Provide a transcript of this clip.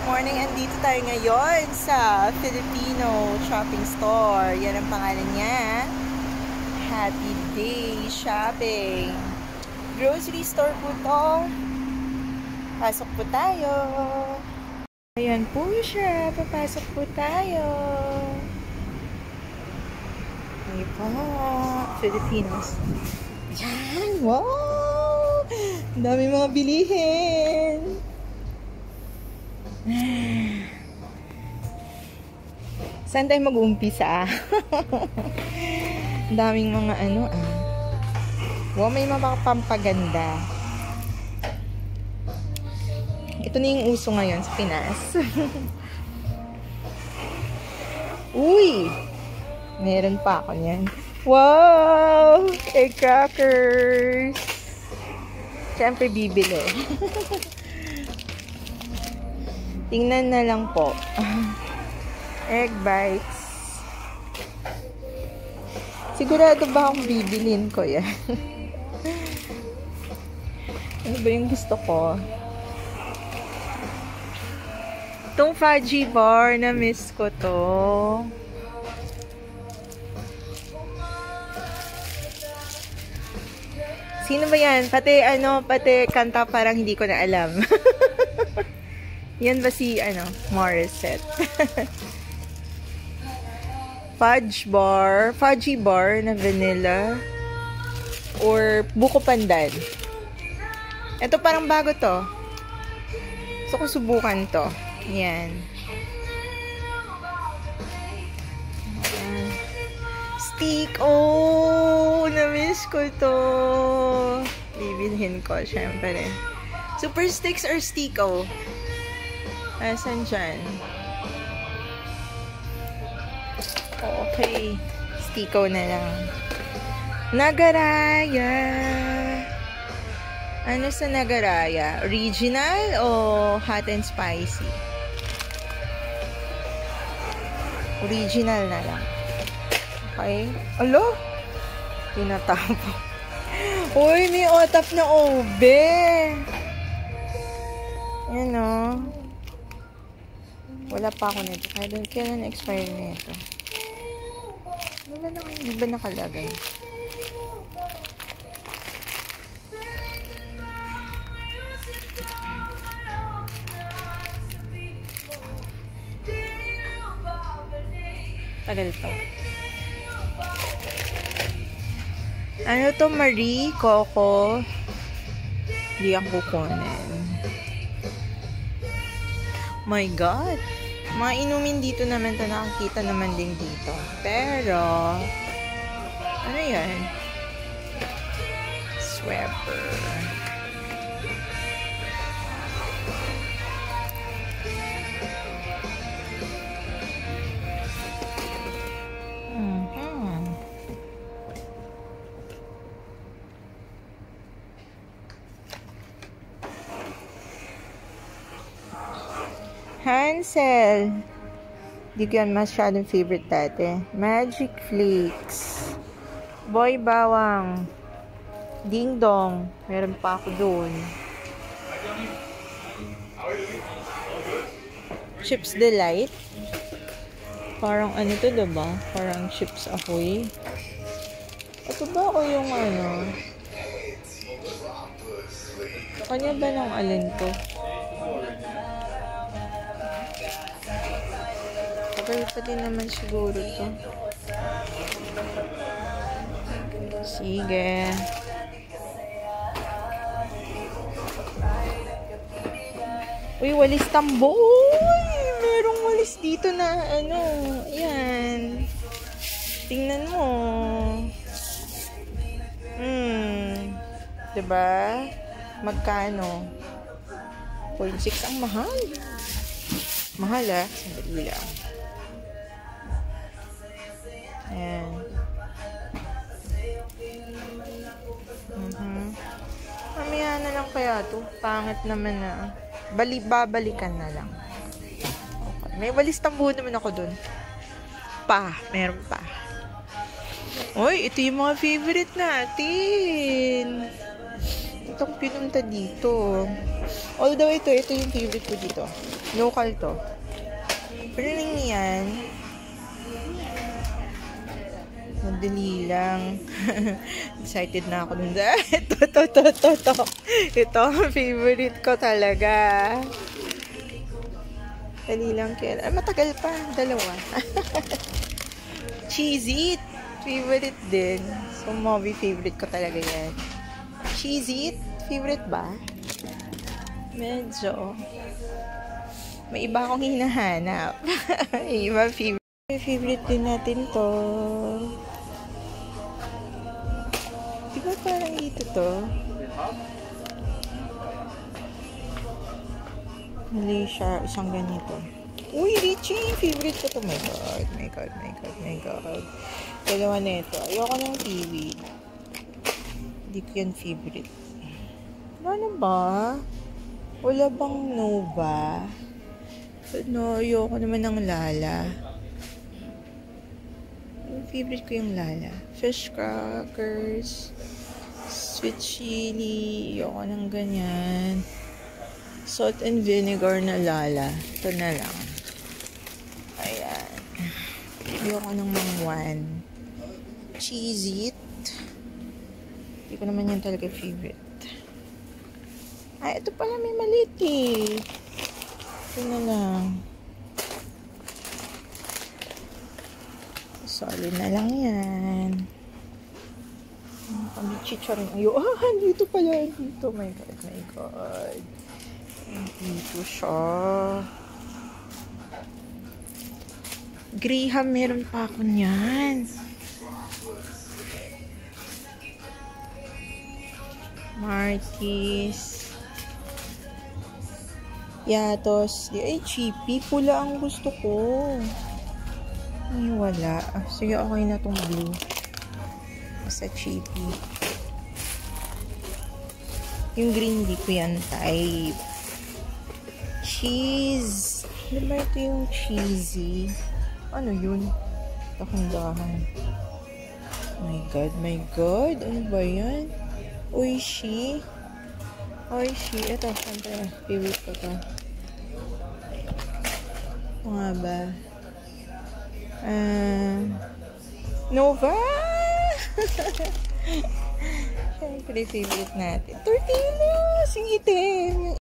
morning. Andito tayo ngayon sa Filipino shopping store. Yan ang pangalan niya. Happy Day Shopping. Grocery store po to. Pasok po tayo. Ayan po siya. Papasok po tayo. Ayan po. Filipinos. Yan. Wow! Ang dami mga bilihin. Saan tayo mag-uumpisa? Daming mga ano Wow, may mga pampaganda. Ito na yung uso ngayon sa Pinas. Uy! Meron pa ako niyan. Wow! Egg crackers! Siyempre bibili. Tingnan na lang po. Egg bites. Sigurado ba akong bibilin ko yan? Ano ba yung gusto ko? Itong fudgy bar, na-miss ko to. Sino ba yan? Pati kanta parang hindi ko na alam. Yan ba si, Morissette? Fudgy bar na vanilla or buko pandan. Ito parang bago to. Gusto ko subukan to. Yan. Stick. Oh, na-miss ko to. Bibilhin ko, syempre. Super sticks or Stico? Asan dyan? Okay. Stico na lang. Nagaraya. Ano sa Nagaraya? Original o hot and spicy? Original na lang. Okay. Alo? Tinatapo. Uy, may otap na ube. Yan o. Wala pa ako nito. Kailan na-expire na ito? Hindi ba nakalagay? Tagal ito. Ano to, Marie? Coco? Hindi ang kukunin. My God! Mga inumin dito naman ito, nakakita naman din dito. Pero, ano yan? Sweper. Hansel. Hindi ko yan masyadong favorite dati. Magic Flakes. Boy Bawang. Ding Dong. Meron pa ako doon. Chips Delight. Parang ano to, diba? Parang Chips Ahoy. Ito ba o yung Kanya ba ng alin to? Okay pa din naman siguro to. Sige. Uy, walis tambo. Uy, merong walis dito na ayan. Tingnan mo. Diba? Magkano? 0.6 ang mahal. Mahal sandali lang. Ayan. Mamaya na lang kaya to. Pangit naman na. Babalikan na lang. Okay. May walis tambo naman ako dun. Meron pa. Uy, ito yung mga favorite natin. Itong pinunta dito. Although ito yung favorite ko dito. Local to. Pero lang yan. Madali lang. Excited na ako dun. Ito. Ito ang favorite ko talaga. Dali lang kaya. Matagal pa. Dalawa. Cheez It. Favorite din. So, movie favorite ko talaga yan. Cheez It. Favorite ba? Medyo. May iba akong hinahanap. May iba favorite. Favorite din natin to. Diba parang ito to? Malaysia, isang ganito. Uy, Richie! Favorite ko to. My God. Dalawa na ito. Ayoko ng TV. Hindi ko yan favorite. Ano ba? Wala bang Nova? No, ayoko naman ng Lala. Yung favorite ko yung Lala. Fish crackers. Sweet chili. Ayoko ng ganyan. Salt and vinegar na Lala. Ito na lang. Ayan. Ayoko ng mangwan. Cheez It. Hindi ko naman yan talaga favorite. Ay, ito pala may maliit eh. Ito na lang. Solid na lang yan. Kami chicharon. Ayo, dito pala. Dito. My God. Dito siya. Graham, meron pa ako niyan. Marquis. Yatos. Ay, cheapy. Pula ang gusto ko. Ay, wala. Sige, okay na tong blue. Basta cheapy. Yung green, di ko yan type. Cheese. Ano ba ito yung cheesy? Ano yun? Takandahan. My God. Ano ba yan? Oishi. Ito, siyempre. Favorite ko to. Ito nga ba? Nova! Siyempre, favorite natin. Tortilla! Sing itim!